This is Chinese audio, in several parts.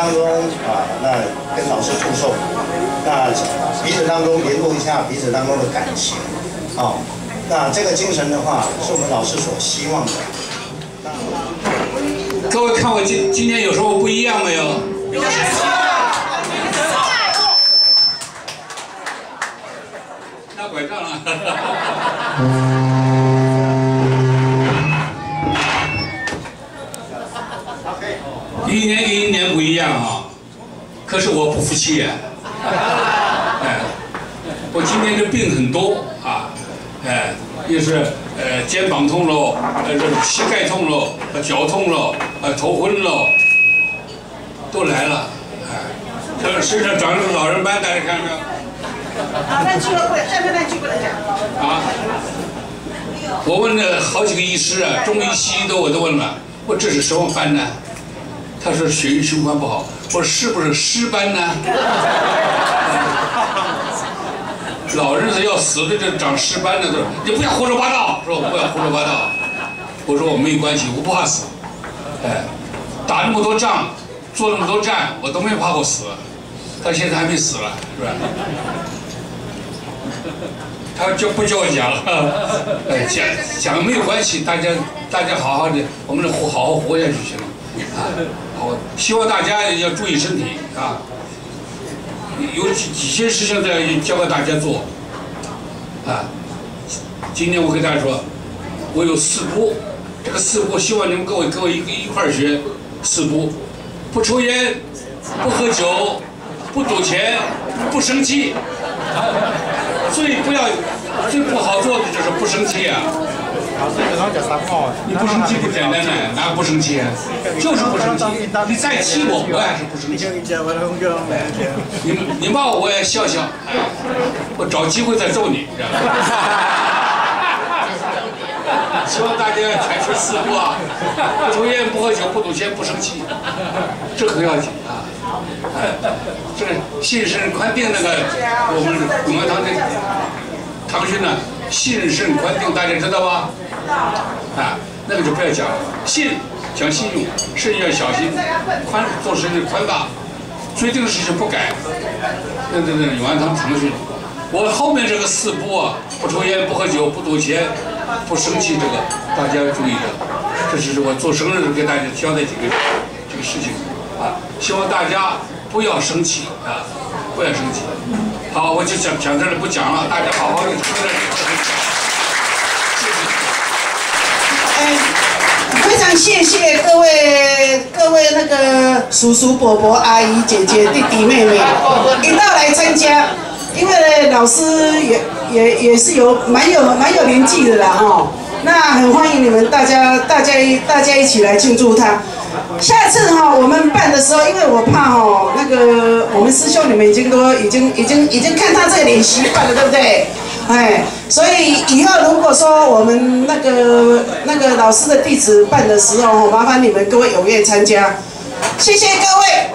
当中那跟老师祝寿，那彼此当中联络一下彼此当中的感情，那这个精神的话，是我们老师所希望的。 各位看我今天有什么不一样没有？有。拿拐杖了。一年跟一年不一样啊，可是我不服气呀。我今天的病很多啊，又是肩膀痛喽，膝盖痛喽，脚痛喽，头昏喽，都来了，看看身上长了个老人斑，大家看到没有？ 咱去了过来，咱去过来讲。 我问了好几个医师啊，中医西医的我都问了，我这是什么斑呢？他说血液循环不好，我说是不是湿斑呢？老人是要死的，这长湿斑的都，你不要胡说八道，说不要胡说八道。我说我没有关系，我不怕死，打那么多仗，做那么多战，我都没怕过死，他现在还没死了，是吧？他就不叫我讲了，讲没有关系，大家好好的，我们好好活下去行了。好，希望大家要注意身体啊。有几件事情在教给大家做啊。今天我跟大家说，我有4不，这个4不希望你们各位一块儿学4不：不抽烟，不喝酒，不赌钱，不生气。最不好做的就是不生气啊！你不生气不简单的，哪不生气啊？就是不生气。你再气我，我也是不生气。你骂我也笑笑，我找机会再揍你，知道吗？希望大家全学4不啊！不抽烟，不喝酒，不赌钱，不生气，这很要紧啊！这个信肾宽定那个，我们永安堂的堂训呢，信肾宽定，大家知道吧？那个就不要讲了。信讲信用，肾要小心，宽做事情宽大，最定的事情不改。那永安堂堂训，我后面这个4不啊，不抽烟，不喝酒，不赌钱，不生气，这个大家要注意的。这是我做生日给大家交代几个这个事情啊，希望大家不要生气啊，不要生气。好，我就讲这里不讲了，大家好好的听着。 非常谢谢各位那个叔叔伯伯阿姨姐姐弟弟妹妹一道来参加，因为呢老师也是蛮有年纪的啦那很欢迎你们大家一起来庆祝他。下次我们办的时候，因为我怕那个我们师兄你们已经看他这个脸习惯了，对不对？所以以后如果说我们那个老师的弟子办的时候，麻烦你们各位踊跃参加，谢谢各位。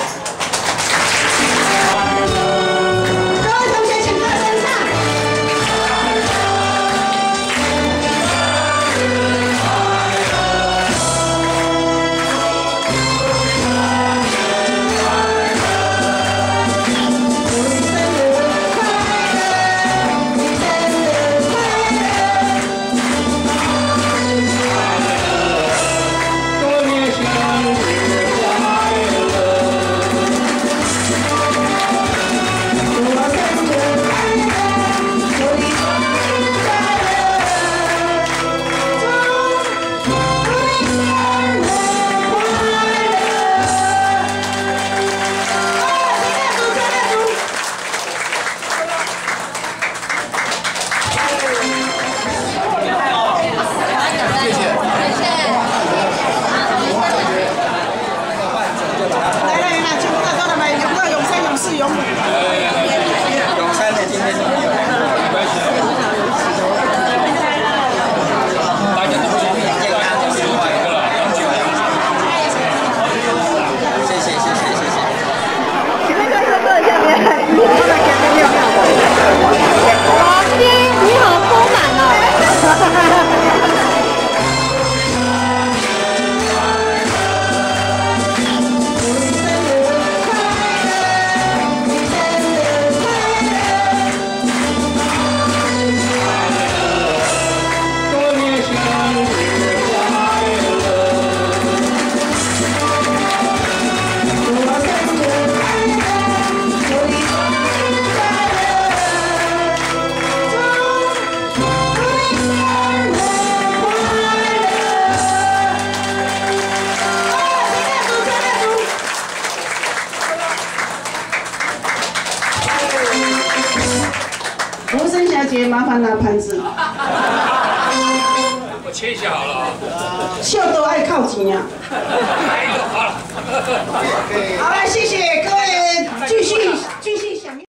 姐麻烦拿盘子。 我切一下好了啊。 笑都爱靠钱啊。 哎呦，好了。 好了，谢谢。